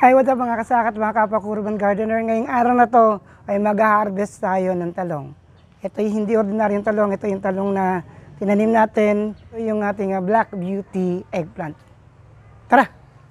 Hi, what's up mga kasakat, mga kapwa urban gardener. Ngayong araw na to ay mag-harvest tayo ng talong. Ito yung hindi ordinaryong talong, ito yung talong na tinanim natin, ito yung ating Black Beauty eggplant. Tara!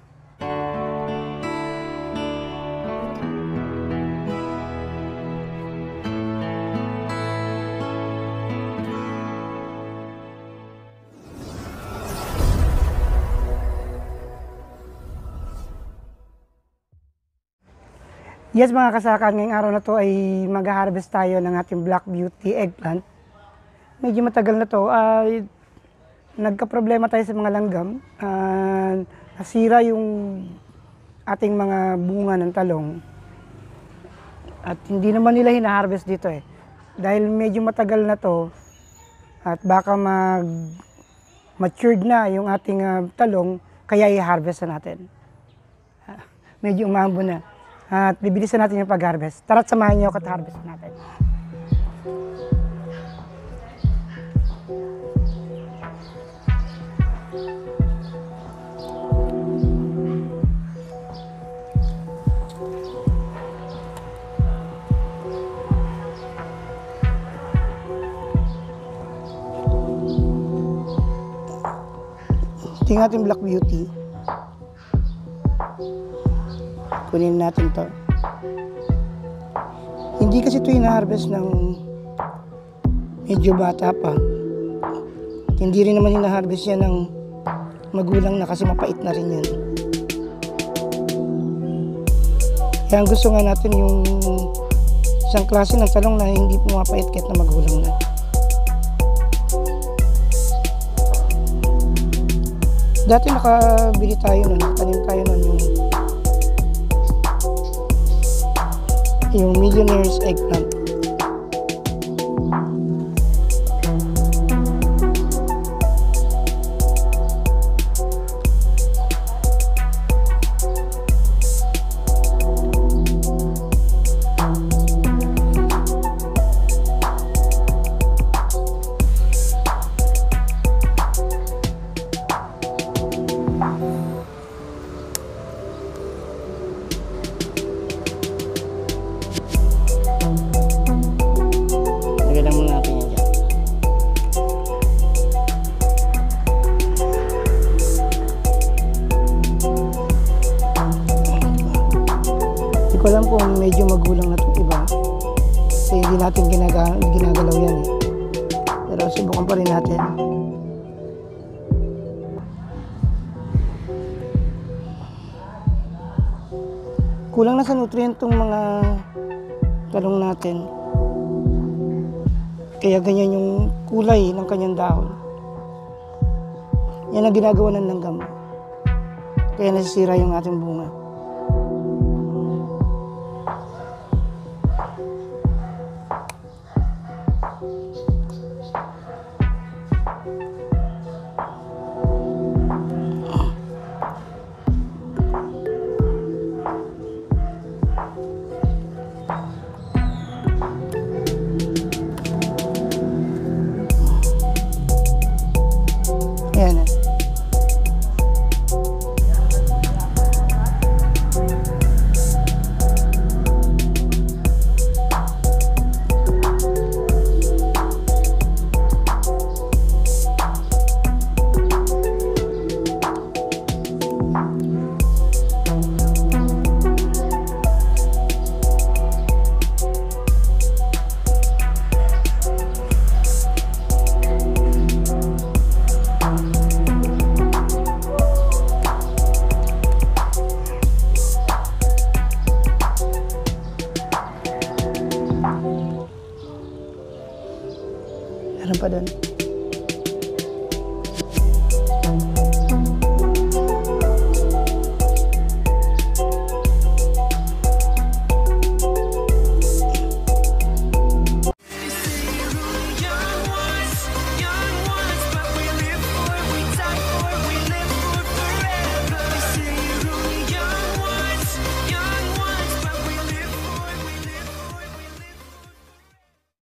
Yes mga kasakat, ngayong araw na to ay mag-harvest tayo ng ating Black Beauty eggplant. Medyo matagal na to, ay nagka-problema tayo sa mga langgam. Nasira yung ating mga bunga ng talong. At hindi naman nila hina-harvest dito eh. Dahil medyo matagal na to at baka matured na yung ating talong, kaya i-harvest na natin. Medyo umambo na. At bibilisan natin yung pag-harvest. Tara't samahan niyo ako at harvest natin. Ito yung ating Black Beauty. Kunin natin to. Hindi kasi ito hina-harvest ng medyo bata pa. Hindi rin naman hina-harvest yan ng magulang na kasi mapait na rin yan. Kaya ang gusto nga natin yung isang klase ng talong na hindi pumapait kahit na magulang na. Dati nakabili tayo nun, tanim tayo nun yung Millionaire's eggplant. Ko alam kung medyo magulang na itong iba kasi hindi natin ginagalaw yan eh. Pero subukan pa rin natin. Kulang na sa nutrient itong mga talong natin, kaya ganyan yung kulay ng kanyang dahon. Yan ang ginagawa ng langgam, kaya nasisira yung ating bunga. Ayan na. Meron pa doon.